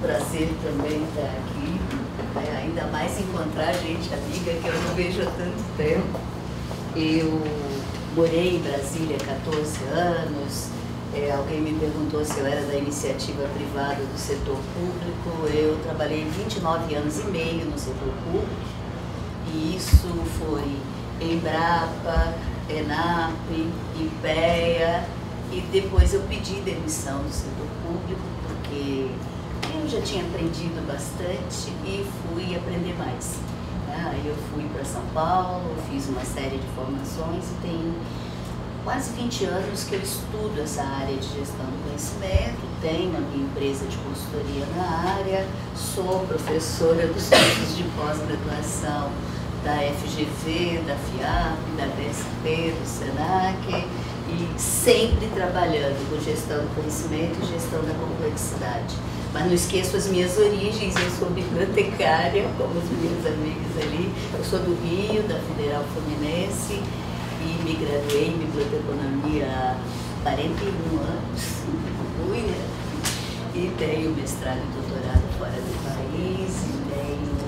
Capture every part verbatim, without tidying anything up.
prazer também estar aqui, né? Ainda mais encontrar gente amiga que eu não vejo há tanto tempo. Eu morei em Brasília há quatorze anos, é, alguém me perguntou se eu era da iniciativa privada do setor público. Eu trabalhei vinte e nove anos e meio no setor público, e isso foi Embrapa, ENAP, IPEA, e depois eu pedi demissão do setor público, porque eu já tinha aprendido bastante e fui aprender mais. Aí eu fui para São Paulo, fiz uma série de formações e tem quase vinte anos que eu estudo essa área de gestão do conhecimento, tenho a minha empresa de consultoria na área, sou professora dos cursos de pós-graduação da F G V, da FIAP, da B S P, do SENAC, e sempre trabalhando com gestão do conhecimento e gestão da complexidade. Mas não esqueço as minhas origens, eu sou bibliotecária, como as minhas amigas ali. Eu sou do Rio, da Federal Fluminense, e me graduei em biblioteconomia há quarenta e um anos, fui, né? E tenho mestrado e doutorado fora do país, e tenho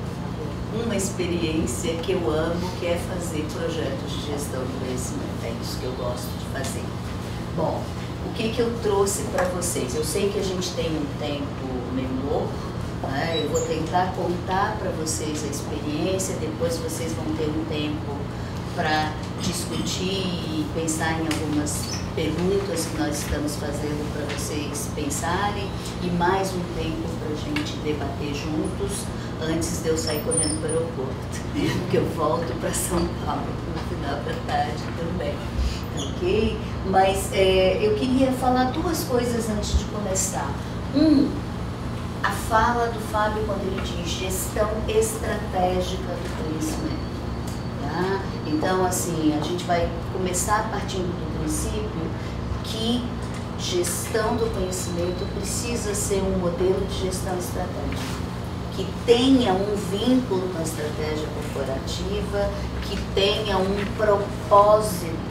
uma experiência que eu amo, que é fazer projetos de gestão do conhecimento. É isso que eu gosto de fazer. Bom, o que que eu trouxe para vocês? Eu sei que a gente tem um tempo meio louco, né? Eu vou tentar contar para vocês a experiência, depois vocês vão ter um tempo para discutir e pensar em algumas perguntas que nós estamos fazendo para vocês pensarem, e mais um tempo para a gente debater juntos antes de eu sair correndo para o aeroporto, porque eu volto para São Paulo no final da tarde também. Ok? Mas é, eu queria falar duas coisas antes de começar. Um, a fala do Fábio quando ele diz gestão estratégica do conhecimento. Tá? Então, assim, a gente vai começar partindo do princípio que gestão do conhecimento precisa ser um modelo de gestão estratégica, que tenha um vínculo com a estratégia corporativa, que tenha um propósito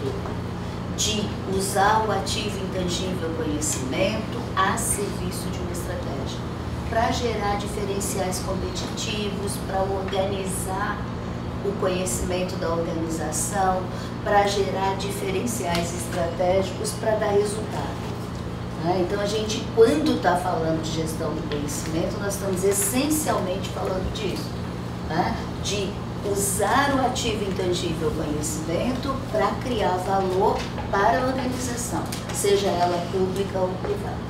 de usar o ativo intangível conhecimento a serviço de uma estratégia, para gerar diferenciais competitivos, para organizar o conhecimento da organização, para gerar diferenciais estratégicos para dar resultado. Né? Então, a gente, quando está falando de gestão do conhecimento, nós estamos essencialmente falando disso, né? De usar o ativo intangível conhecimento para criar valor para a organização, seja ela pública ou privada.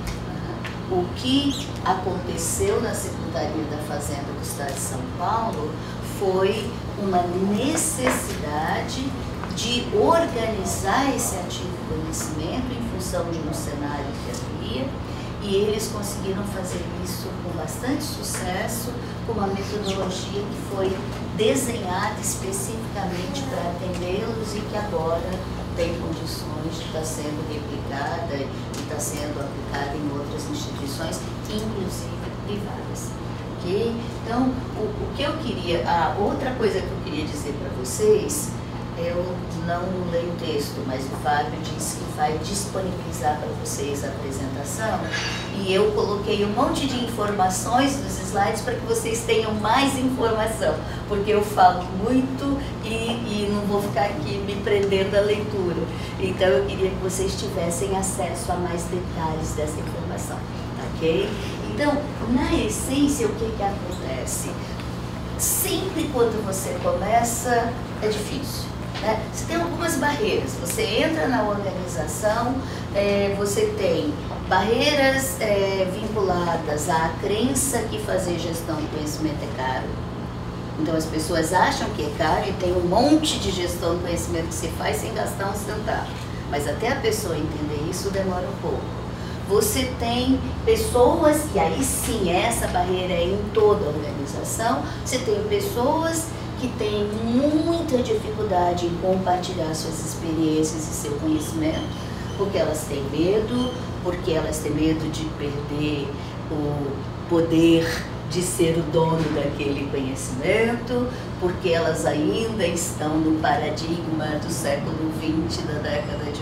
O que aconteceu na Secretaria da Fazenda do Estado de São Paulo foi uma necessidade de organizar esse ativo conhecimento em função de um cenário que havia, e eles conseguiram fazer isso com bastante sucesso, com uma metodologia que foi desenhada especificamente para atendê-los e que agora tem condições de estar sendo replicada e está sendo aplicada em outras instituições, inclusive privadas. Okay? Então, o, o que eu queria, a outra coisa que eu queria dizer para vocês, eu não leio o texto, mas o Fábio disse que vai disponibilizar para vocês a apresentação, e eu coloquei um monte de informações nos slides para que vocês tenham mais informação, porque eu falo muito e, e não vou ficar aqui me prendendo à leitura. Então eu queria que vocês tivessem acesso a mais detalhes dessa informação, ok? Então, na essência, o que que acontece? Sempre quando você começa, é difícil. Né? Você tem algumas barreiras. Você entra na organização, é, você tem barreiras é, vinculadas à crença que fazer gestão do conhecimento é caro. Então as pessoas acham que é caro e tem um monte de gestão do conhecimento que se faz sem gastar um centavo. Mas até a pessoa entender isso demora um pouco. Você tem pessoas, e aí sim, essa barreira é em toda a organização, você tem pessoas que têm muita dificuldade em compartilhar suas experiências e seu conhecimento, porque elas têm medo, porque elas têm medo de perder o poder de ser o dono daquele conhecimento, porque elas ainda estão no paradigma do século vinte, da década de oitenta,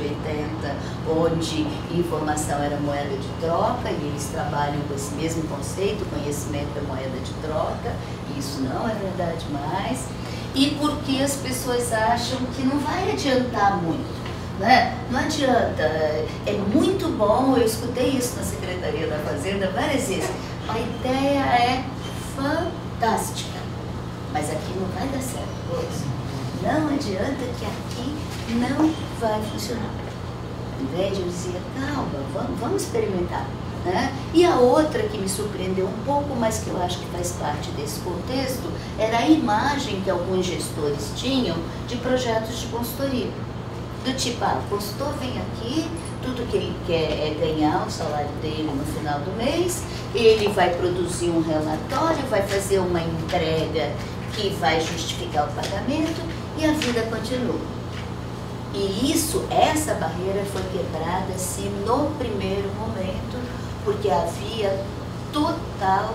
sessenta, onde informação era moeda de troca, e eles trabalham com esse mesmo conceito, conhecimento é moeda de troca, e isso não é verdade mais, e porque as pessoas acham que não vai adiantar muito. Né? Não adianta, é muito bom, eu escutei isso na Secretaria da Fazenda várias vezes, a ideia é fantástica, mas aqui não vai dar certo, pois. Não adianta que aqui não vai funcionar. Ao invés de eu dizer, calma, vamos, vamos experimentar. Né? E a outra que me surpreendeu um pouco, mas que eu acho que faz parte desse contexto, era a imagem que alguns gestores tinham de projetos de consultoria. Do tipo, ah, o consultor vem aqui, tudo que ele quer é ganhar o salário dele no final do mês, ele vai produzir um relatório, vai fazer uma entrega que vai justificar o pagamento e a vida continua. E isso, essa barreira foi quebrada assim no primeiro momento, porque havia total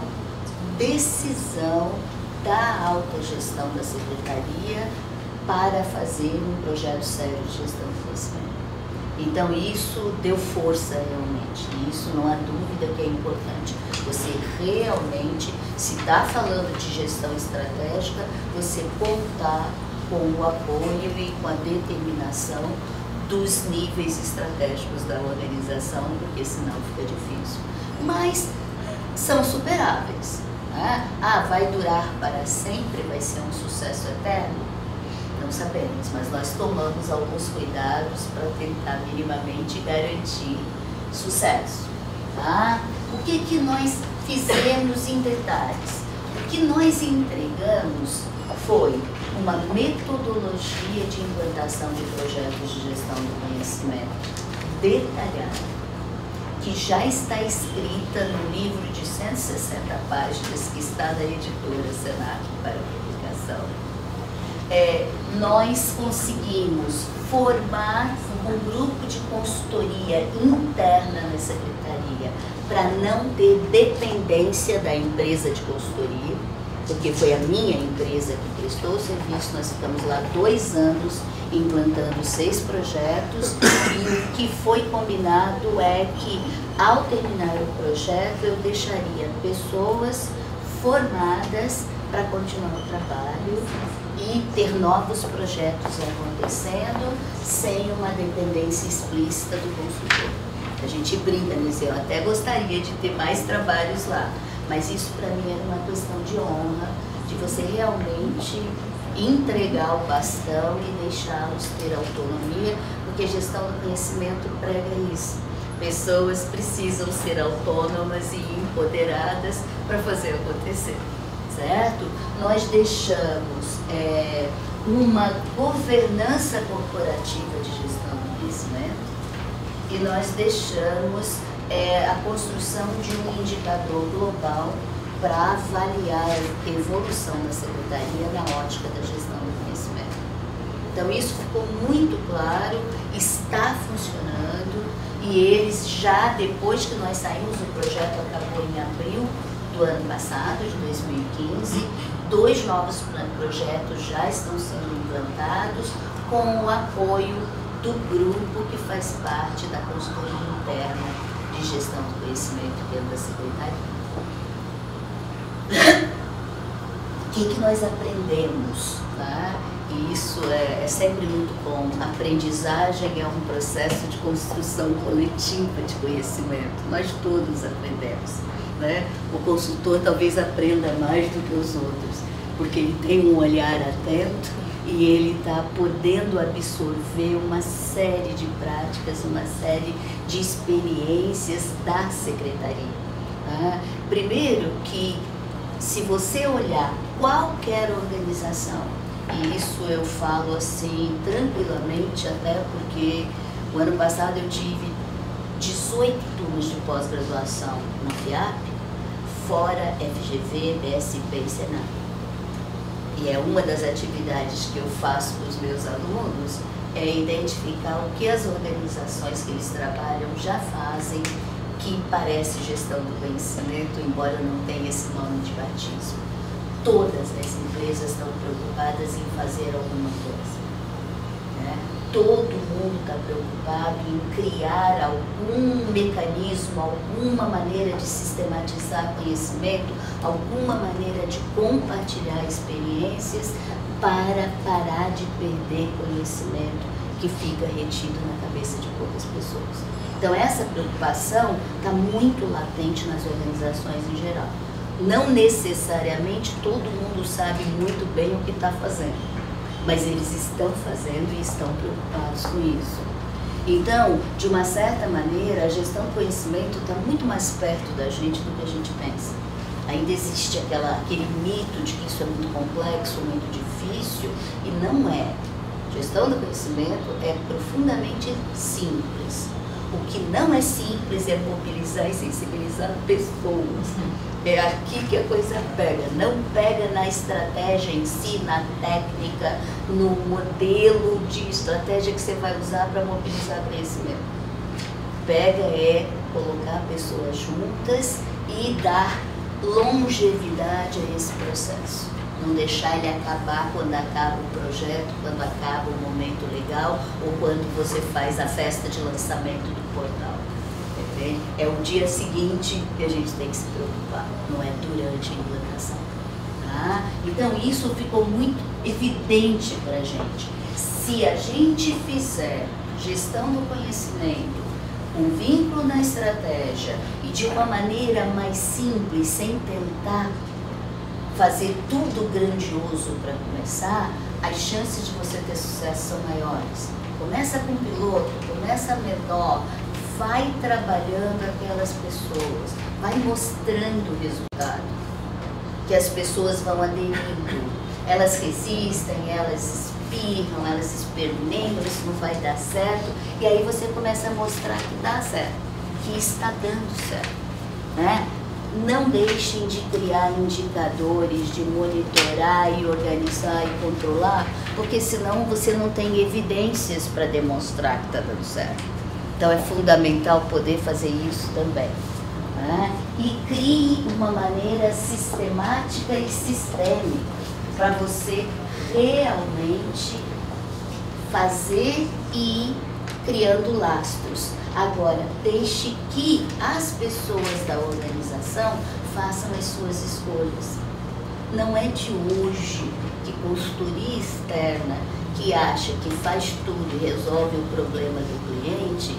decisão da alta gestão da Secretaria para fazer um projeto sério de gestão de conhecimento. Então isso deu força realmente, e isso não há dúvida que é importante. Você realmente, se está falando de gestão estratégica, você contar com o apoio e com a determinação dos níveis estratégicos da organização, porque senão fica difícil. Mas são superáveis. Né? Ah, vai durar para sempre, vai ser um sucesso eterno? Não sabemos, mas nós tomamos alguns cuidados para tentar minimamente garantir sucesso. Tá? O que, que nós fizemos em detalhes? O que nós entregamos foi uma metodologia de implantação de projetos de gestão do conhecimento detalhada, que já está escrita no livro de cento e sessenta páginas que está na editora Senac para publicação. É, nós conseguimos formar um grupo de consultoria interna na Secretaria para não ter dependência da empresa de consultoria, porque foi a minha empresa que prestou o serviço. Nós ficamos lá dois anos implantando seis projetos, e o que foi combinado é que, ao terminar o projeto, eu deixaria pessoas formadas para continuar o trabalho e ter novos projetos acontecendo sem uma dependência explícita do consultor. A gente brinca nisso, eu até gostaria de ter mais trabalhos lá, mas isso para mim era uma questão de honra, de você realmente entregar o bastão e deixá-los ter autonomia, porque a gestão do conhecimento prega isso. Pessoas precisam ser autônomas e empoderadas para fazer acontecer. Certo? Nós deixamos é, uma governança corporativa de gestão do conhecimento e nós deixamos é, a construção de um indicador global para avaliar a evolução da Secretaria na ótica da gestão do conhecimento. Então isso ficou muito claro, está funcionando, e eles já, depois que nós saímos, o projeto acabou em abril do ano passado, de dois mil e quinze, dois novos projetos já estão sendo implantados com o apoio do grupo que faz parte da consultoria interna de gestão do conhecimento dentro da Secretaria. O que, que nós aprendemos? Tá? E isso é, é sempre muito bom. A aprendizagem é um processo de construção coletiva de conhecimento. Nós todos aprendemos. Né? O consultor talvez aprenda mais do que os outros, porque ele tem um olhar atento e ele está podendo absorver uma série de práticas, uma série de experiências da Secretaria. Tá? Primeiro que, se você olhar qualquer organização, e isso eu falo assim tranquilamente, até porque o ano passado eu tive dezoito turmas de pós-graduação na FIAP, fora F G V, B S P e Senac. E é uma das atividades que eu faço com os meus alunos, é identificar o que as organizações que eles trabalham já fazem, que parece gestão do conhecimento, embora não tenha esse nome de batismo. Todas as empresas estão preocupadas em fazer alguma coisa. Né? todo mundo está preocupado em criar algum mecanismo, alguma maneira de sistematizar conhecimento, alguma maneira de compartilhar experiências para parar de perder conhecimento que fica retido na cabeça de poucas pessoas. Então essa preocupação está muito latente nas organizações em geral. Não necessariamente todo mundo sabe muito bem o que está fazendo, mas eles estão fazendo e estão preocupados com isso. Então, de uma certa maneira, a gestão do conhecimento está muito mais perto da gente do que a gente pensa. Ainda existe aquela, aquele mito de que isso é muito complexo, muito difícil, e não é. Gestão do conhecimento é profundamente simples. O que não é simples é mobilizar e sensibilizar pessoas. É aqui que a coisa pega. Não pega na estratégia em si, na técnica, no modelo de estratégia que você vai usar para mobilizar conhecimento. Pega é colocar pessoas juntas e dar longevidade a esse processo. Não deixar ele acabar quando acaba o projeto, quando acaba o momento legal ou quando você faz a festa de lançamento do portal. Entende? É o dia seguinte que a gente tem que se preocupar, não é durante a implantação. Tá? Então isso ficou muito evidente para a gente. Se a gente fizer gestão do conhecimento, um vínculo na estratégia e de uma maneira mais simples, sem tentar fazer tudo grandioso para começar, as chances de você ter sucesso são maiores. Começa com piloto, começa menor, vai trabalhando aquelas pessoas, vai mostrando o resultado, que as pessoas vão aderindo, elas resistem, elas espirram, elas experimentam, isso não vai dar certo, e aí você começa a mostrar que dá certo, que está dando certo, né? Não deixem de criar indicadores, de monitorar e organizar e controlar, porque senão você não tem evidências para demonstrar que está dando certo. Então é fundamental poder fazer isso também. Né? E crie uma maneira sistemática e sistêmica para você realmente fazer e ir criando lastros. Agora, deixe que as pessoas da organização façam as suas escolhas. Não é de hoje que consultoria externa, que acha que faz tudo e resolve o problema do cliente,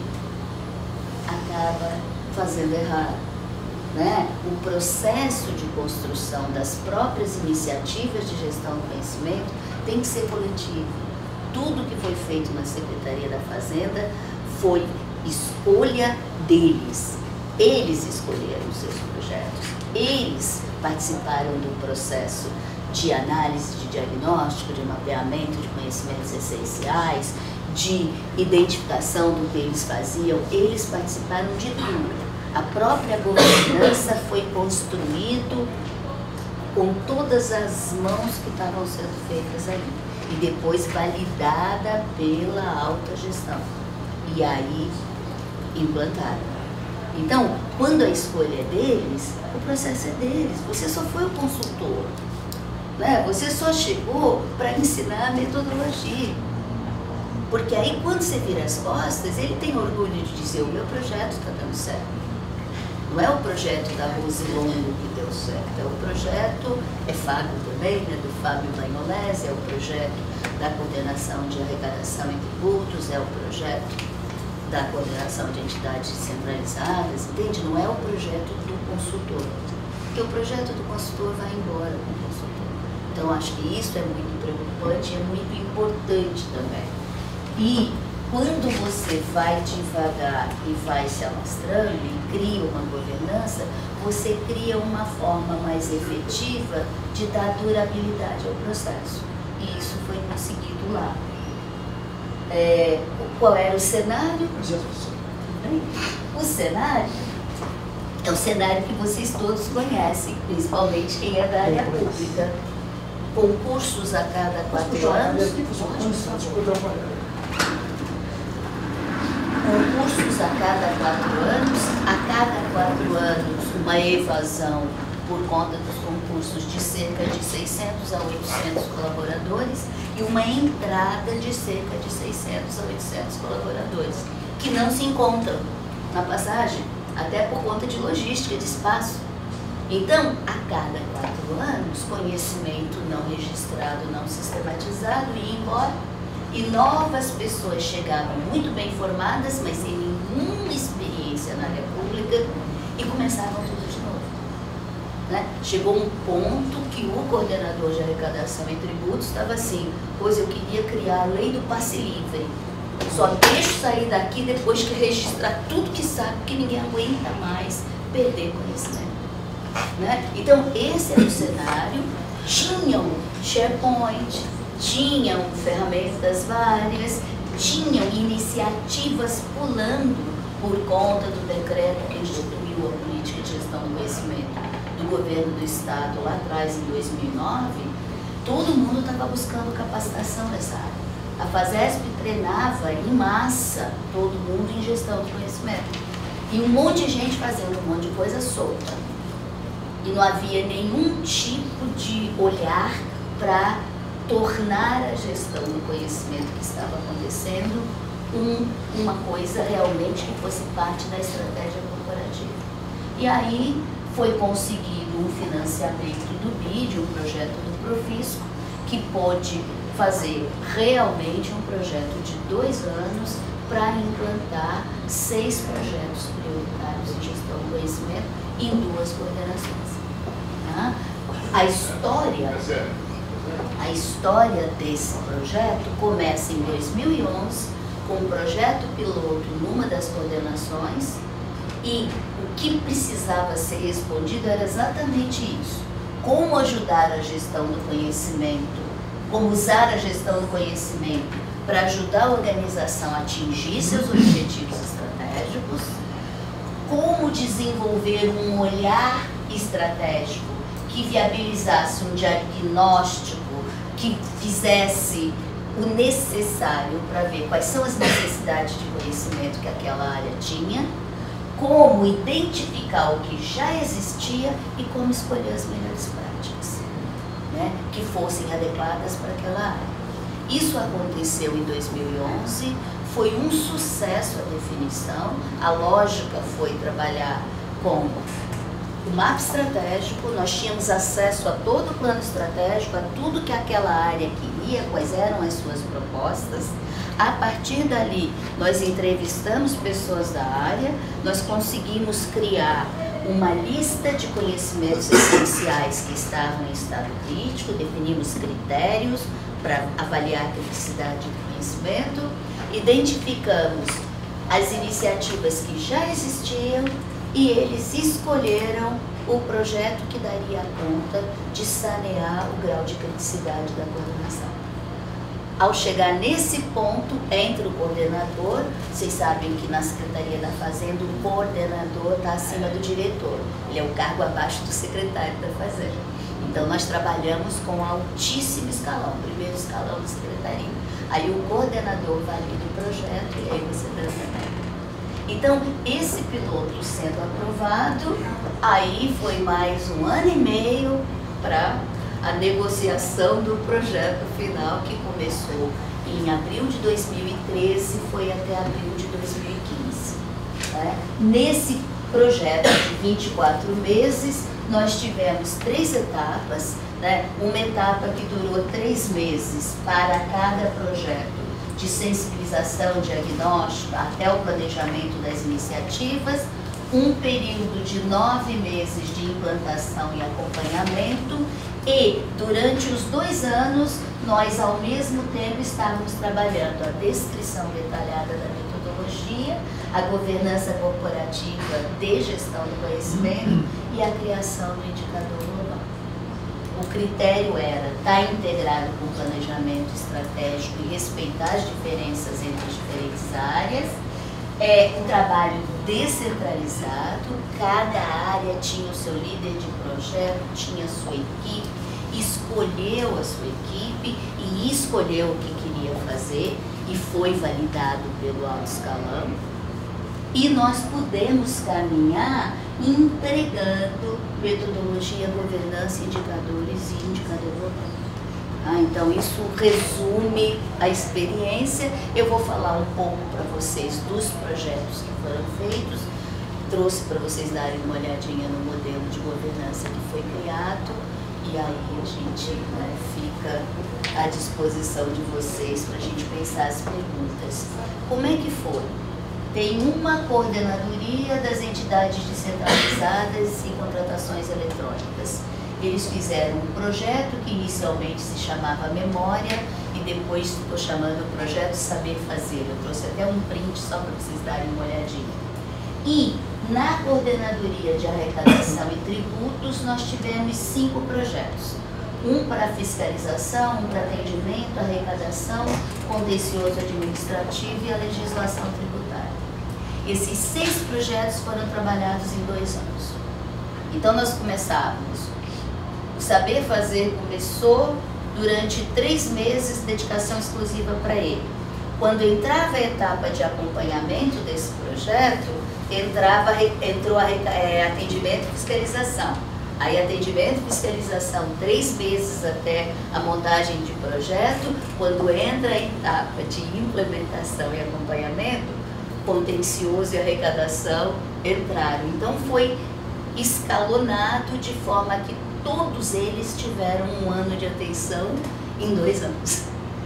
acaba fazendo errado. Né? O processo de construção das próprias iniciativas de gestão do conhecimento tem que ser coletivo. Tudo que foi feito na Secretaria da Fazenda foi escolha deles. Eles escolheram os seus projetos. Eles participaram do processo de análise, de diagnóstico, de mapeamento de conhecimentos essenciais, de identificação do que eles faziam. Eles participaram de tudo. A própria governança foi construído com todas as mãos que estavam sendo feitas ali. E depois validada pela alta gestão. E aí implantaram. Então, quando a escolha é deles, o processo é deles. Você só foi o consultor. Né? Você só chegou para ensinar a metodologia. Porque aí, quando você vira as costas, ele tem orgulho de dizer: o meu projeto está dando certo. Não é o projeto da Rose Longo que deu certo, é o projeto, é Fábio também, né, do Fábio Magnolese, é o projeto da coordenação de arrecadação e tributos, é o projeto da coordenação de entidades centralizadas, entende? Não é o projeto do consultor, porque o projeto do consultor vai embora com o consultor. Então, acho que isso é muito preocupante e é muito importante também. E quando você vai devagar e vai se alastrando e cria uma governança, você cria uma forma mais efetiva de dar durabilidade ao processo. E isso foi conseguido lá. É, qual era o cenário? O cenário é o cenário que vocês todos conhecem, principalmente quem é da área pública. Concursos a cada quatro anos. Concursos a cada quatro anos, a cada quatro anos uma evasão por conta dos concursos de cerca de seiscentos a oitocentos colaboradores e uma entrada de cerca de seiscentos a oitocentos colaboradores, que não se encontram na passagem, até por conta de logística, de espaço. Então, a cada quatro anos, conhecimento não registrado, não sistematizado ia embora, e novas pessoas chegavam muito bem formadas, mas sem nenhuma experiência na área pública, e começavam tudo de novo. Né? Chegou um ponto que o coordenador de arrecadação e tributos estava assim: pois eu queria criar a lei do passe livre. Só deixo sair daqui depois que registrar tudo que sabe, porque ninguém aguenta mais perder conhecimento. Né? Então, esse era o cenário. Tinham SharePoint, tinham ferramentas várias, tinham iniciativas pulando por conta do decreto que instituiu a política de gestão do conhecimento do governo do estado lá atrás, em dois mil e nove. Todo mundo estava buscando capacitação nessa área. A FASESP treinava em massa todo mundo em gestão do conhecimento. E um monte de gente fazendo um monte de coisa solta. E não havia nenhum tipo de olhar para tornar a gestão do conhecimento que estava acontecendo um, uma coisa realmente que fosse parte da estratégia corporativa. E aí foi conseguido um financiamento do B I D, um projeto do Profisco, que pôde fazer realmente um projeto de dois anos para implantar seis projetos prioritários em gestão do conhecimento em duas coordenações. Tá? A história, a história desse projeto começa em dois mil e onze com um projeto piloto numa das coordenações, e o que precisava ser respondido era exatamente isso: como ajudar a gestão do conhecimento, como usar a gestão do conhecimento para ajudar a organização a atingir seus objetivos estratégicos, como desenvolver um olhar estratégico que viabilizasse um diagnóstico, que fizesse o necessário para ver quais são as necessidades de conhecimento que aquela área tinha, como identificar o que já existia e como escolher as melhores práticas, né, que fossem adequadas para aquela área. Isso aconteceu em dois mil e onze, foi um sucesso a definição. A lógica foi trabalhar com o mapa estratégico, nós tínhamos acesso a todo o plano estratégico, a tudo que aquela área queria, quais eram as suas propostas. A partir dali, nós entrevistamos pessoas da área, nós conseguimos criar uma lista de conhecimentos essenciais que estavam em estado crítico, definimos critérios para avaliar a criticidade do conhecimento, identificamos as iniciativas que já existiam e eles escolheram o projeto que daria conta de sanear o grau de criticidade da coordenação. Ao chegar nesse ponto, entra o coordenador. Vocês sabem que na Secretaria da Fazenda o coordenador está acima do diretor. Ele é o cargo abaixo do secretário da Fazenda. Então nós trabalhamos com altíssimo escalão, primeiro escalão da Secretaria. Aí o coordenador valida o projeto e aí você dá a. Então, esse piloto sendo aprovado, aí foi mais um ano e meio para a negociação do projeto final, que começou em abril de dois mil e treze e foi até abril de dois mil e quinze. Né? Nesse projeto de vinte e quatro meses, nós tivemos três etapas, né? Uma etapa que durou três meses para cada projeto, de sensibilização, diagnóstico, até o planejamento das iniciativas, um período de nove meses de implantação e acompanhamento, e durante os dois anos, nós ao mesmo tempo estávamos trabalhando a descrição detalhada da metodologia, a governança corporativa de gestão do conhecimento e a criação do indicador global. O critério era estar integrado com o planejamento estratégico e respeitar as diferenças entre as diferentes áreas. É um trabalho descentralizado, cada área tinha o seu líder de projeto, tinha a sua equipe, escolheu a sua equipe e escolheu o que queria fazer e foi validado pelo alto escalão. e nós pudemos caminhar entregando metodologia, governança, indicadores e indicador global. Ah, então isso resume a experiência. Eu vou falar um pouco para vocês dos projetos que foram feitos, trouxe para vocês darem uma olhadinha no modelo de governança que foi criado, e aí a gente, né, fica à disposição de vocês para a gente pensar as perguntas. Como é que foi? Tem uma coordenadoria das entidades descentralizadas e contratações eletrônicas. Eles fizeram um projeto que inicialmente se chamava Memória e depois ficou chamando o Projeto Saber Fazer. Eu trouxe até um print só para vocês darem uma olhadinha. E na coordenadoria de arrecadação e tributos nós tivemos cinco projetos. Um para fiscalização, um para atendimento, arrecadação, contencioso administrativo e a legislação tributária. Esses seis projetos foram trabalhados em dois anos. Então nós começávamos, o Saber Fazer começou durante três meses, dedicação exclusiva para ele. Quando entrava a etapa de acompanhamento desse projeto, entrava, entrou a, é, atendimento e fiscalização. Aí atendimento e fiscalização, três meses até a montagem de projeto. Quando entra a etapa de implementação e acompanhamento, contencioso e arrecadação entraram. Então foi escalonado de forma que todos eles tiveram um ano de atenção em dois anos.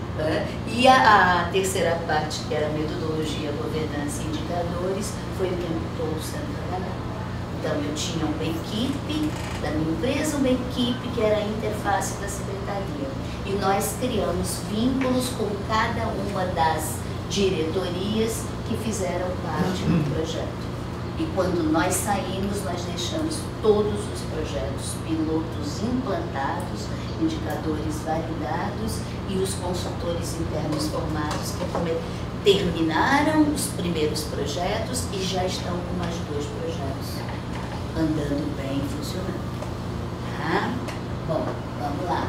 E a, a terceira parte, que era metodologia, governança e indicadores, foi o tempo todo sendo trabalhado. Então eu tinha uma equipe da minha empresa, uma equipe que era a interface da secretaria. E nós criamos vínculos com cada uma das diretorias que fizeram parte do projeto. E quando nós saímos, nós deixamos todos os projetos pilotos implantados, indicadores validados e os consultores internos formados que terminaram os primeiros projetos e já estão com mais dois projetos andando bem, funcionando. Tá? Bom, vamos lá.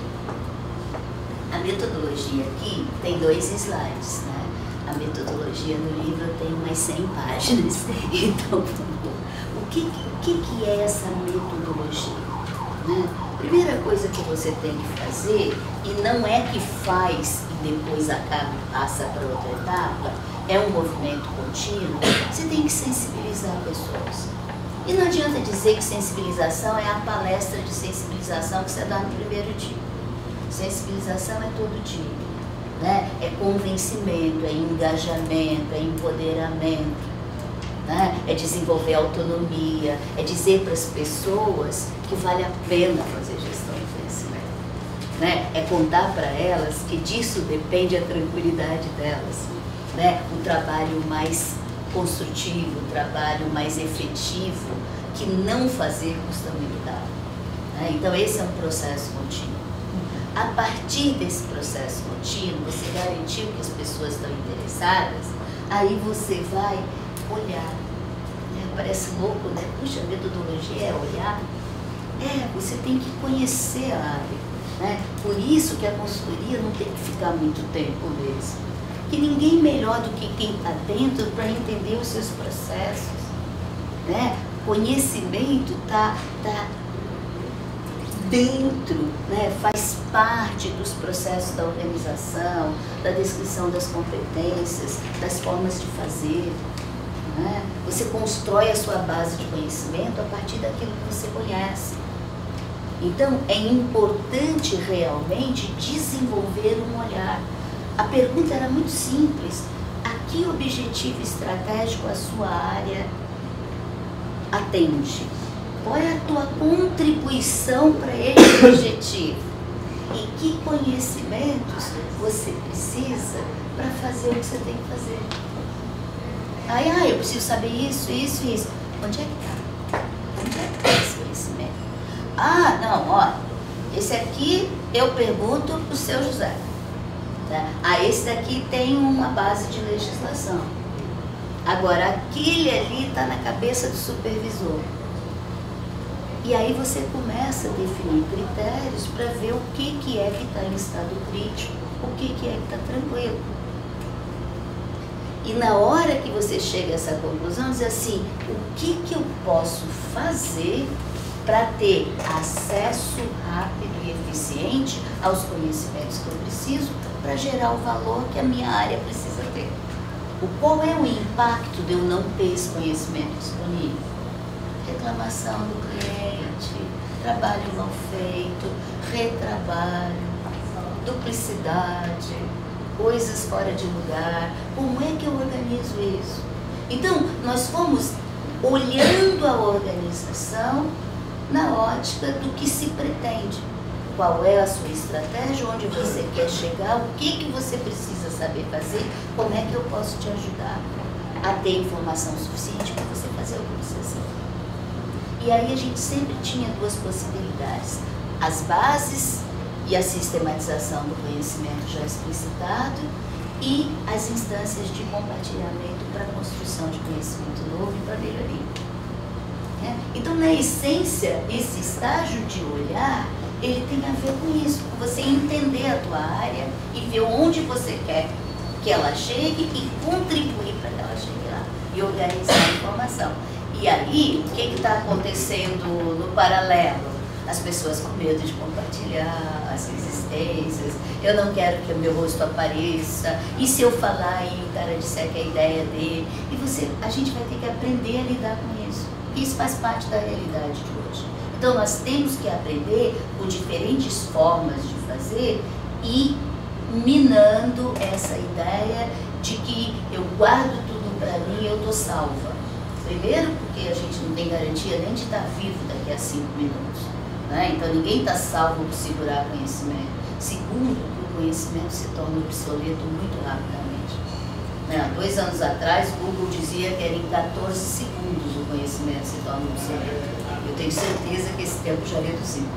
A metodologia aqui tem dois slides, né? A metodologia no livro tem umas cem páginas. Então, o que, o que, que é essa metodologia? Né? Primeira coisa que você tem que fazer, e não é que faz e depois acaba e passa para outra etapa, é um movimento contínuo, você tem que sensibilizar pessoas. E não adianta dizer que sensibilização é a palestra de sensibilização que você dá no primeiro dia. Sensibilização é todo dia. Né? É convencimento, é engajamento, é empoderamento, né? É desenvolver autonomia, é dizer para as pessoas que vale a pena fazer gestão de conhecimento, né? É contar para elas que disso depende a tranquilidade delas, né? Um trabalho mais construtivo, um trabalho mais efetivo, que não fazer custa muito caro, né? Então esse é um processo contínuo. A partir desse processo contínuo, você garantiu que as pessoas estão interessadas, aí você vai olhar. Né? Parece louco, né? Puxa, a metodologia é olhar. É, você tem que conhecer a área. Né? Por isso que a consultoria não tem que ficar muito tempo mesmo. Que ninguém melhor do que quem está dentro para entender os seus processos. Né? Conhecimento está... Tá, dentro, né, faz parte dos processos da organização, da descrição das competências, das formas de fazer. Né? Você constrói a sua base de conhecimento a partir daquilo que você conhece. Então, é importante realmente desenvolver um olhar. A pergunta era muito simples. A que objetivo estratégico a sua área atende? Qual é a tua contribuição para esse objetivo? E que conhecimentos você precisa para fazer o que você tem que fazer? Aí, ah, eu preciso saber isso, isso e isso. Onde é que está? Onde é que está esse conhecimento? Ah, não, ó, esse aqui eu pergunto para o seu José. Tá? Ah, esse daqui tem uma base de legislação. Agora, aquele ali está na cabeça do supervisor. E aí você começa a definir critérios para ver o que, que é que está em estado crítico, o que, que é que está tranquilo. E na hora que você chega a essa conclusão, diz assim, o que, que eu posso fazer para ter acesso rápido e eficiente aos conhecimentos que eu preciso para gerar o valor que a minha área precisa ter? O, qual é o impacto de eu não ter esse conhecimento disponível? Reclamação do cliente, trabalho mal feito, retrabalho, duplicidade, coisas fora de lugar. Como é que eu organizo isso? Então, nós fomos olhando a organização na ótica do que se pretende. Qual é a sua estratégia, onde você quer chegar, o que, que você precisa saber fazer, como é que eu posso te ajudar a ter informação suficiente para você fazer o que precisa fazer. E aí a gente sempre tinha duas possibilidades, as bases e a sistematização do conhecimento já explicitado e as instâncias de compartilhamento para a construção de conhecimento novo e para melhoria. É? Então, na essência, esse estágio de olhar, ele tem a ver com isso, com você entender a tua área e ver onde você quer que ela chegue e contribuir para que ela chegue lá e organizar a informação. E aí, o que está acontecendo no paralelo? As pessoas com medo de compartilhar as existências, eu não quero que o meu rosto apareça, e se eu falar e o cara disser que é a ideia dele, e você, a gente vai ter que aprender a lidar com isso, porque isso faz parte da realidade de hoje. Então nós temos que aprender por diferentes formas de fazer e minando essa ideia de que eu guardo tudo para mim e eu estou salva. Primeiro, porque a gente não tem garantia nem de estar vivo daqui a cinco minutos. Né? Então ninguém está salvo por segurar conhecimento. Segundo, o conhecimento se torna obsoleto muito rapidamente. Né? Há dois anos atrás, o Google dizia que era em quatorze segundos o conhecimento se torna obsoleto. Eu tenho certeza que esse tempo já reduziu.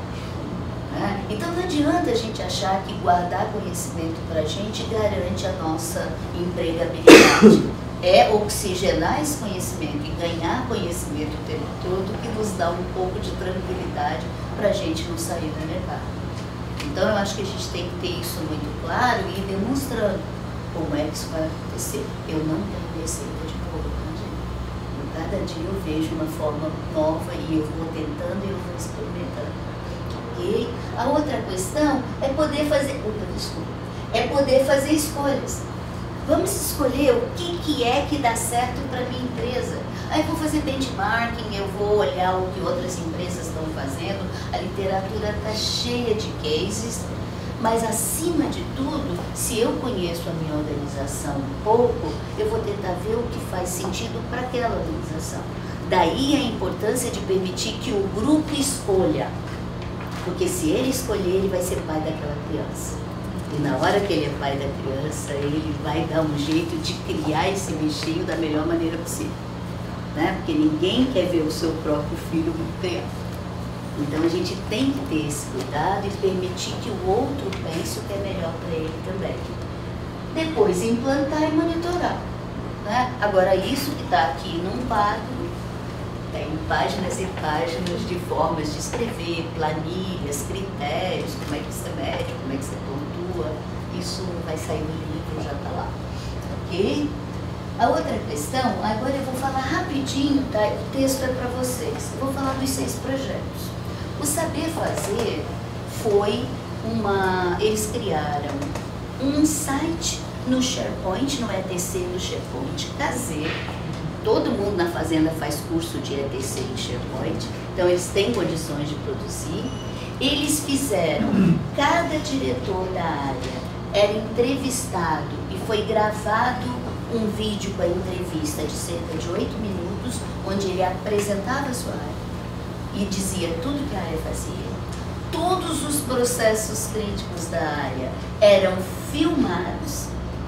Né? Então não adianta a gente achar que guardar conhecimento para a gente garante a nossa empregabilidade. É oxigenar esse conhecimento e ganhar conhecimento o tempo todo que nos dá um pouco de tranquilidade para a gente não sair do mercado. Então eu acho que a gente tem que ter isso muito claro e ir demonstrando como é que isso vai acontecer. Eu não tenho receita de bolo, né, gente? Cada dia eu vejo uma forma nova e eu vou tentando e eu vou experimentando. Ok? A outra questão é poder fazer... Opa, desculpa. É poder fazer escolhas. Vamos escolher o que, que é que dá certo para a minha empresa. Aí eu vou fazer benchmarking, eu vou olhar o que outras empresas estão fazendo. A literatura está cheia de cases, mas acima de tudo, se eu conheço a minha organização um pouco, eu vou tentar ver o que faz sentido para aquela organização. Daí a importância de permitir que o grupo escolha, porque se ele escolher, ele vai ser pai daquela criança. E na hora que ele é pai da criança, ele vai dar um jeito de criar esse bichinho da melhor maneira possível. Né? Porque ninguém quer ver o seu próprio filho criado. Então a gente tem que ter esse cuidado e permitir que o outro pense o que é melhor para ele também. Depois implantar e monitorar. Né? Agora isso que está aqui num quadro, tem páginas e páginas de formas de escrever, planilhas, critérios, como é que você mede, como é que você pontua, isso vai sair no livro, já está lá. Ok? A outra questão, agora eu vou falar rapidinho, tá? O texto é para vocês. Eu vou falar dos seis projetos. O Saber Fazer foi uma... Eles criaram um site no SharePoint, no E T C no SharePoint caseiro. Todo mundo na fazenda faz curso de E T C em SharePoint, então eles têm condições de produzir. Eles fizeram, cada diretor da área era entrevistado e foi gravado um vídeo com a entrevista de cerca de oito minutos, onde ele apresentava a sua área e dizia tudo que a área fazia. Todos os processos críticos da área eram filmados,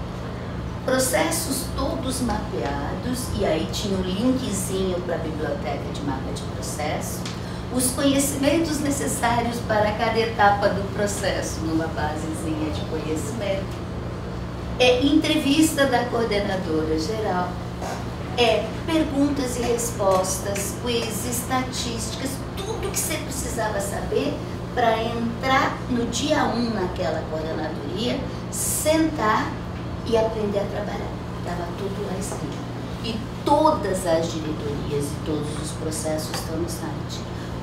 processos todos mapeados, e aí tinha um linkzinho para a biblioteca de mapa de processo, os conhecimentos necessários para cada etapa do processo, numa basezinha de conhecimento. É entrevista da coordenadora geral, é perguntas e respostas, quiz, estatísticas, tudo que você precisava saber para entrar no dia um naquela coordenadoria, sentar e aprender a trabalhar. estava tudo lá escrito. E todas as diretorias e todos os processos estão no site.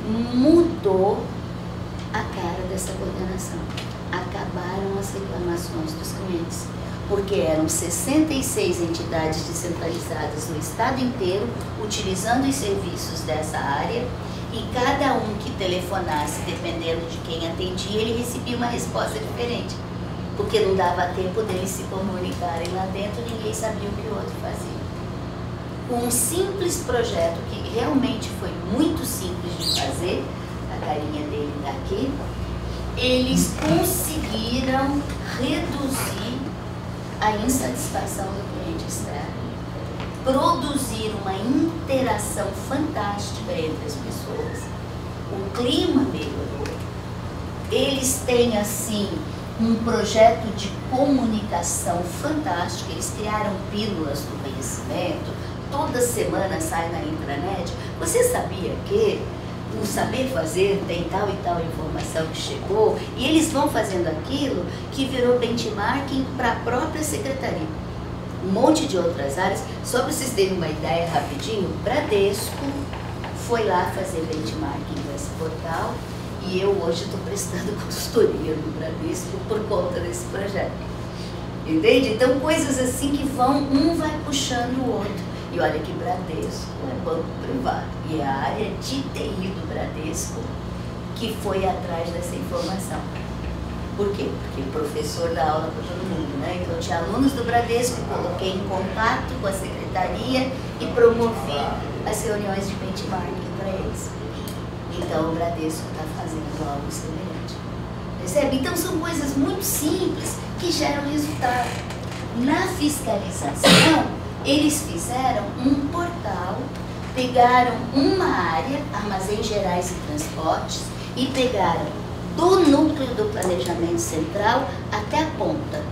Mudou a cara dessa coordenação. Acabaram as reclamações dos clientes, porque eram sessenta e seis entidades descentralizadas no estado inteiro, utilizando os serviços dessa área, e cada um que telefonasse, dependendo de quem atendia, ele recebia uma resposta diferente, porque não dava tempo deles se comunicarem lá dentro, ninguém sabia o que o outro fazia. Um simples projeto que realmente foi muito simples de fazer, a carinha dele está aqui, eles conseguiram reduzir a insatisfação do cliente externo, produzir uma interação fantástica entre as pessoas, o clima melhorou. Eles têm, assim, um projeto de comunicação fantástico, eles criaram pílulas do conhecimento, toda semana sai na intranet. Você sabia que o saber fazer tem tal e tal informação que chegou, e eles vão fazendo aquilo que virou benchmarking para a própria secretaria. Um monte de outras áreas. Só para vocês terem uma ideia rapidinho, o Bradesco foi lá fazer benchmarking desse portal, e eu hoje estou prestando consultoria no Bradesco por conta desse projeto. Entende? Então, coisas assim que vão, um vai puxando o outro. E olha que Bradesco é banco privado, e é a área de T I do Bradesco que foi atrás dessa informação. Por quê? Porque o professor dá aula para todo mundo, né? Então, tinha alunos do Bradesco, coloquei em contato com a secretaria e promovi as reuniões de benchmarking para eles. Então, o Bradesco está fazendo algo semelhante. Percebe? Então, são coisas muito simples que geram resultado. Na fiscalização, eles fizeram um portal, pegaram uma área, armazéns gerais e transportes, e pegaram do núcleo do planejamento central até a ponta,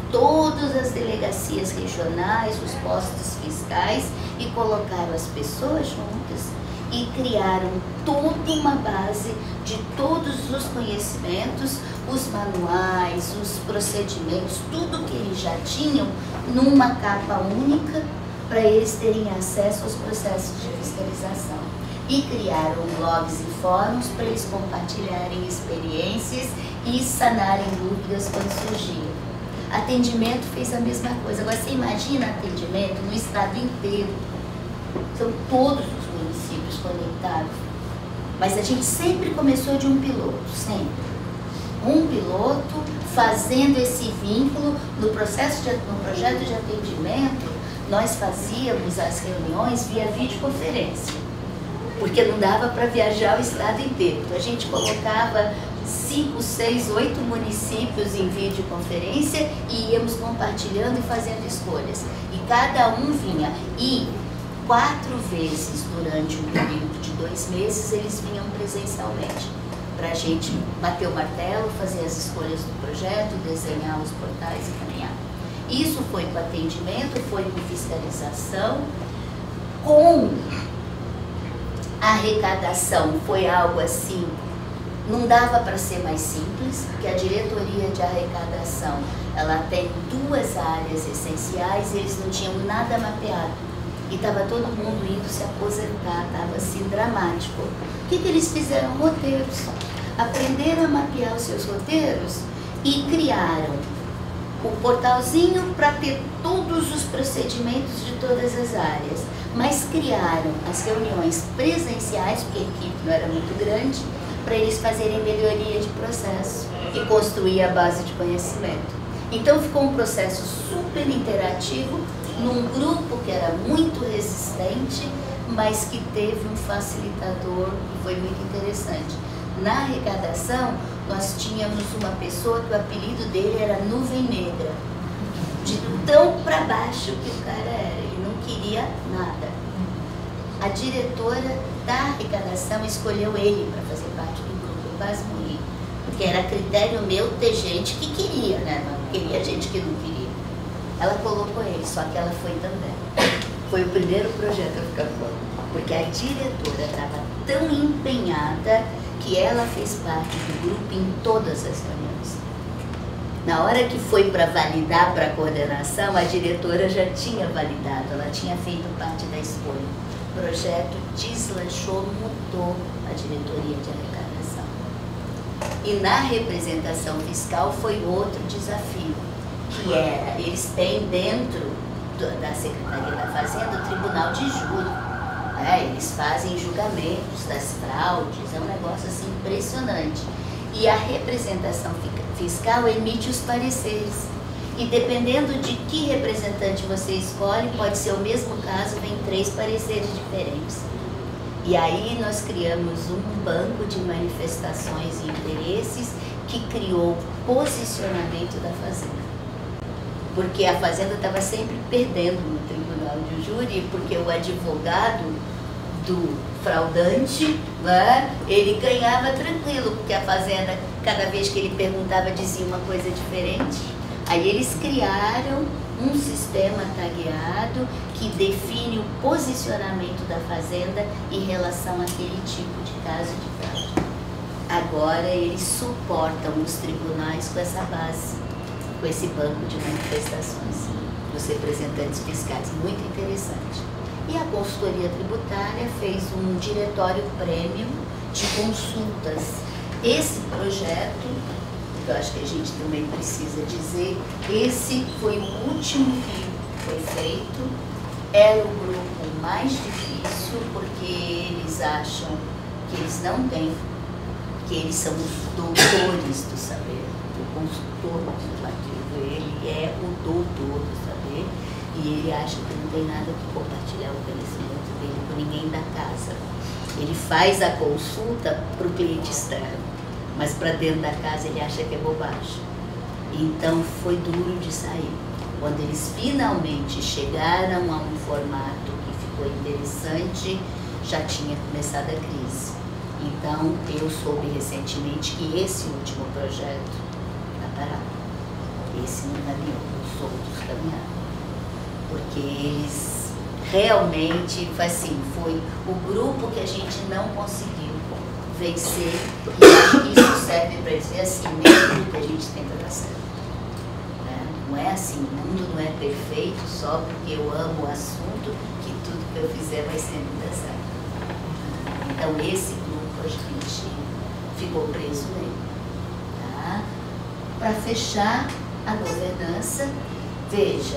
todas as delegacias regionais, os postos fiscais, e colocaram as pessoas juntas e criaram toda uma base de todos os conhecimentos, os manuais, os procedimentos, tudo que eles já tinham numa capa única para eles terem acesso aos processos de fiscalização. E criaram blogs e fóruns para eles compartilharem experiências e sanarem dúvidas quando surgiam. Atendimento fez a mesma coisa. Agora você imagina atendimento no estado inteiro. São todos os municípios conectados. Mas a gente sempre começou de um piloto, sempre. Um piloto fazendo esse vínculo no processo de, no projeto de atendimento. Nós fazíamos as reuniões via videoconferência, porque não dava para viajar o estado inteiro. Então a gente colocava cinco, seis, oito municípios em videoconferência e íamos compartilhando e fazendo escolhas. E cada um vinha. E quatro vezes durante um período de dois meses eles vinham presencialmente, para a gente bater o martelo, fazer as escolhas do projeto, desenhar os portais e caminhar. Isso foi com atendimento, foi com fiscalização. Com arrecadação foi algo assim, não dava para ser mais simples, porque a diretoria de arrecadação, ela tem duas áreas essenciais e eles não tinham nada mapeado. E estava todo mundo indo se aposentar, estava assim dramático. O que, que eles fizeram? Roteiros. Aprenderam a mapear os seus roteiros e criaram o portalzinho para ter todos os procedimentos de todas as áreas. Mas criaram as reuniões presenciais, porque a equipe não era muito grande, para eles fazerem melhoria de processo e construir a base de conhecimento. Então ficou um processo super interativo, num grupo que era muito resistente, mas que teve um facilitador e foi muito interessante. Na arrecadação, nós tínhamos uma pessoa que o apelido dele era Nuvem Negra, de tão para baixo que o cara era, ele não queria nada. A diretora da arrecadação escolheu ele para fazer parte do grupo, eu quase morri, porque era critério meu ter gente que queria, né? Não queria gente que não queria. Ela colocou ele, só que ela foi também. Foi o primeiro projeto a ficar fora, porque a diretora estava tão empenhada que ela fez parte do grupo em todas as reuniões. Na hora que foi para validar para a coordenação, a diretora já tinha validado, ela tinha feito parte da escolha. O projeto deslanchou, mudou a diretoria de arrecadação. E na representação fiscal foi outro desafio, que era, eles têm dentro da Secretaria da Fazenda o Tribunal de Júri. É, eles fazem julgamentos das fraudes, é um negócio assim impressionante. E a representação fiscal emite os pareceres. E dependendo de que representante você escolhe, pode ser o mesmo caso, vem três pareceres diferentes. E aí nós criamos um banco de manifestações e interesses que criou o posicionamento da Fazenda. Porque a Fazenda estava sempre perdendo no Tribunal de Júri, porque o advogado do fraudante, né, ele ganhava tranquilo, porque a Fazenda, cada vez que ele perguntava, dizia uma coisa diferente. Aí eles criaram um sistema tagueado que define o posicionamento da Fazenda em relação àquele tipo de caso de fraude. Agora eles suportam os tribunais com essa base, com esse banco de manifestações dos representantes fiscais, muito interessante. E a consultoria tributária fez um diretório prêmio de consultas. Esse projeto, que eu acho que a gente também precisa dizer, esse foi o último que foi feito, era o grupo mais difícil, porque eles acham que eles não têm, que eles são os doutores do saber. O consultor legislativo, ele é o doutor do saber, e ele acha que não tem nada que compartilhar o conhecimento dele com ninguém da casa. Ele faz a consulta para o cliente externo, mas para dentro da casa ele acha que é bobagem. Então foi duro de sair. Quando eles finalmente chegaram a um formato que ficou interessante, já tinha começado a crise. Então eu soube recentemente que esse último projeto está parado. Esse não caminhou, os outros caminharam. Porque eles realmente, assim, foi o grupo que a gente não conseguiu vencer, e acho que isso serve para dizer assim, mesmo que a gente tenta dar certo. Né? Não é assim, o mundo não é perfeito só porque eu amo o assunto, que tudo que eu fizer vai sempre dar certo. Então esse grupo a gente ficou preso nele. Tá? Para fechar a governança, veja,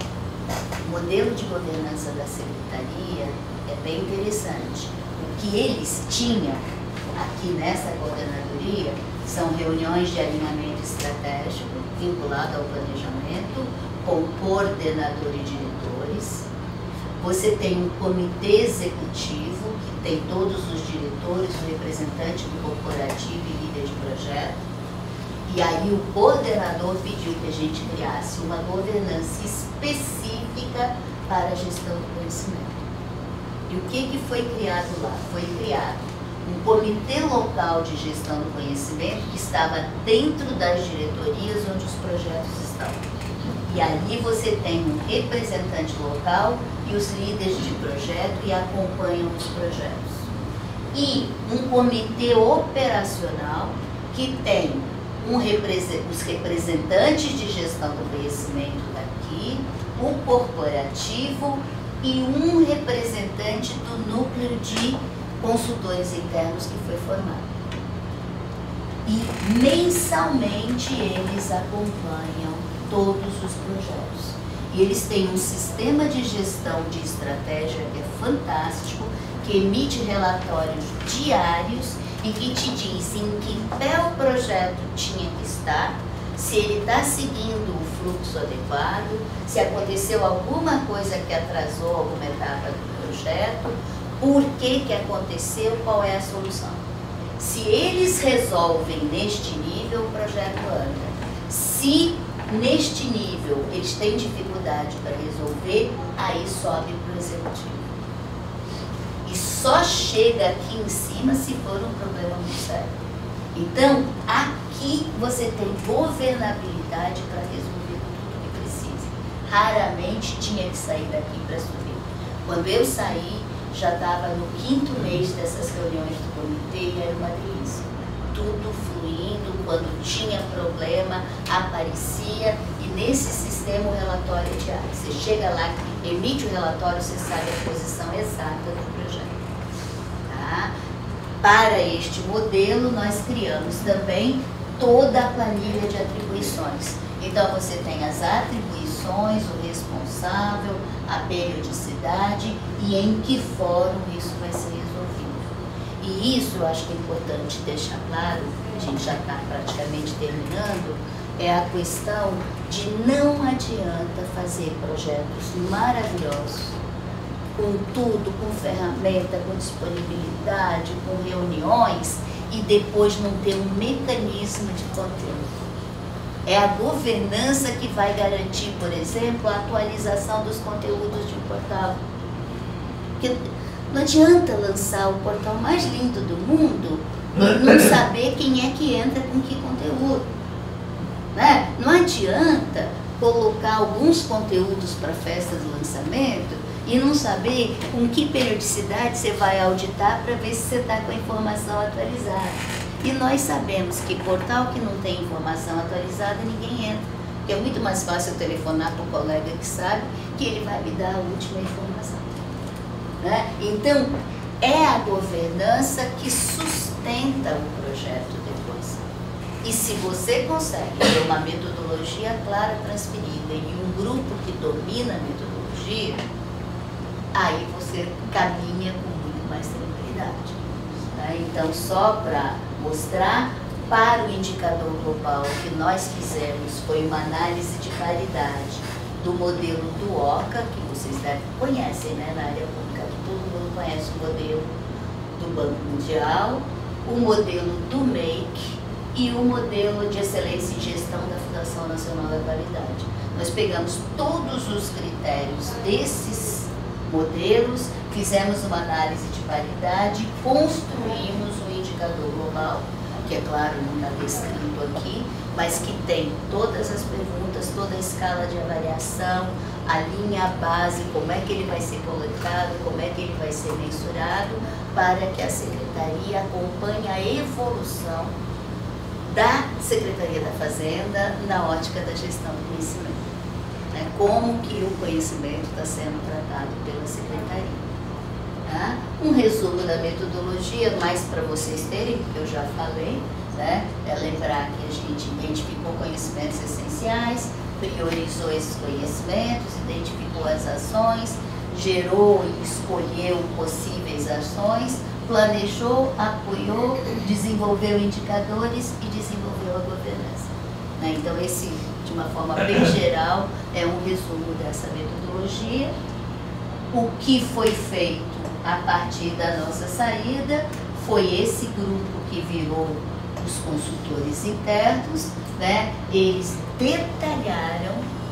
o modelo de governança da Secretaria é bem interessante. O que eles tinham aqui nessa coordenadoria são reuniões de alinhamento estratégico vinculado ao planejamento, com coordenador e diretores. Você tem um comitê executivo, que tem todos os diretores, o representante do corporativo e líder de projeto. E aí o coordenador pediu que a gente criasse uma governança específica para a gestão do conhecimento. E o que, que foi criado lá? Foi criado um comitê local de gestão do conhecimento que estava dentro das diretorias onde os projetos estão. E ali você tem um representante local e os líderes de projeto e acompanham os projetos. E um comitê operacional que tem um repre- os representantes de gestão do conhecimento daqui, o corporativo e um representante do núcleo de consultores internos que foi formado. E mensalmente eles acompanham todos os projetos. E eles têm um sistema de gestão de estratégia que é fantástico, que emite relatórios diários e que te diz em que pé o projeto tinha que estar, se ele está seguindo o fluxo adequado, se aconteceu alguma coisa que atrasou alguma etapa do projeto, por que que aconteceu, qual é a solução. Se eles resolvem neste nível, o projeto anda. Se neste nível eles têm dificuldade para resolver, aí sobe para o executivo. E só chega aqui em cima se for um problema muito sério. Então, aqui você tem governabilidade para resolver tudo que precisa. Raramente tinha que sair daqui para subir. Quando eu saí, já estava no quinto mês dessas reuniões do comitê e era uma delícia. tudo fluindo, quando tinha problema, aparecia, e nesse sistema o relatório é diário. Você chega lá, emite o relatório, você sabe a posição exata do projeto. Tá? Para este modelo, nós criamos também toda a planilha de atribuições. Então, você tem as atribuições, o responsável, a periodicidade e em que fórum isso vai ser resolvido. E isso eu acho que é importante deixar claro, a gente já está praticamente terminando, é a questão de não adianta fazer projetos maravilhosos, com tudo, com ferramenta, com disponibilidade, com reuniões, e depois não ter um mecanismo de controle. É a governança que vai garantir, por exemplo, a atualização dos conteúdos de um portal. Porque não adianta lançar o portal mais lindo do mundo e não saber quem é que entra com que conteúdo. Né? Não adianta colocar alguns conteúdos para a festa do lançamento e não saber com que periodicidade você vai auditar para ver se você está com a informação atualizada. E nós sabemos que portal que não tem informação atualizada, ninguém entra. Porque é muito mais fácil eu telefonar para o colega que sabe que ele vai me dar a última informação. Né? Então, é a governança que sustenta o projeto depois. E se você consegue ter uma metodologia clara, transferida e um grupo que domina a metodologia, aí você caminha com muito mais tranquilidade. Né? Então, só para mostrar, para o indicador global, o que nós fizemos foi uma análise de paridade do modelo do OCA, que vocês devem, conhecem, né? Na área pública, todo mundo conhece o modelo do Banco Mundial, o modelo do M E I C e o modelo de excelência em gestão da Fundação Nacional da Qualidade. Nós pegamos todos os critérios desses modelos, fizemos uma análise de paridade, construímos um indicador global, que é claro, não está descrito aqui, mas que tem todas as perguntas, toda a escala de avaliação, a linha base, como é que ele vai ser colocado, como é que ele vai ser mensurado, para que a Secretaria acompanhe a evolução da Secretaria da Fazenda na ótica da gestão do conhecimento. Né? Como que o conhecimento está sendo tratado pela Secretaria. Tá? Um resumo da metodologia, mais para vocês terem, porque eu já falei, né? É lembrar que a gente identificou conhecimentos essenciais, priorizou esses conhecimentos, identificou as ações, gerou e escolheu possíveis ações, planejou, apoiou, desenvolveu indicadores e desenvolveu a governança. Né? Então, esse, de uma forma bem geral, é um resumo dessa metodologia. O que foi feito a partir da nossa saída foi esse grupo que virou os consultores internos, né? Eles detalharam,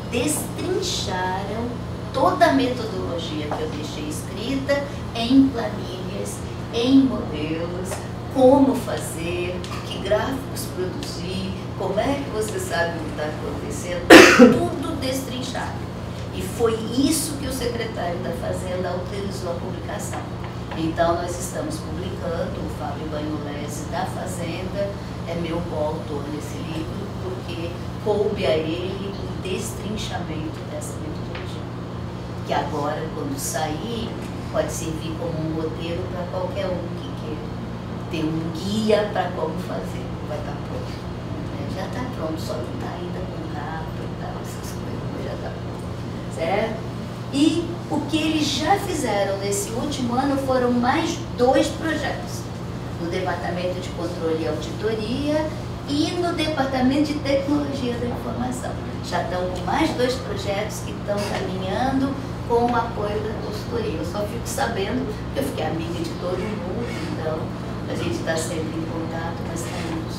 destrincharam toda a metodologia que eu deixei escrita em planilhas, em modelos, como fazer, que gráficos produzir, como é que você sabe o que está acontecendo, tudo destrinchado. E foi isso que o secretário da Fazenda autorizou a publicação. Então, nós estamos publicando, o Fábio Banholese da Fazenda é meu coautor nesse livro, porque coube a ele o destrinchamento dessa metodologia. Que agora, quando sair, pode servir como um roteiro para qualquer um que queira ter um guia para como fazer. Vai estar pronto. É, já está pronto, só não está ainda com capa e tal, essas coisas, mas já está pronto. Certo? E o que eles já fizeram nesse último ano foram mais dois projetos. No Departamento de Controle e Auditoria e no Departamento de Tecnologia da Informação. Já estão com mais dois projetos que estão caminhando com o apoio da consultoria. Eu só fico sabendo, porque eu fiquei amiga de todo mundo, então a gente está sempre em contato, mas está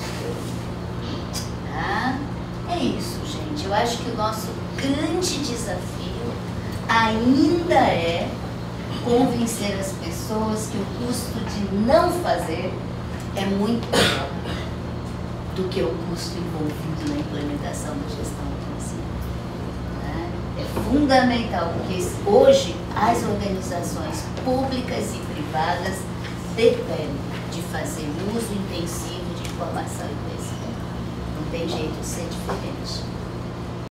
indo super. Tá? É isso, gente. Eu acho que o nosso grande desafio ainda é convencer as pessoas que o custo de não fazer é muito maior do que o custo envolvido na implementação da gestão do conhecimento. Né? É fundamental, porque hoje as organizações públicas e privadas dependem de fazer uso intensivo de informação e conhecimento. Não tem jeito de ser diferente.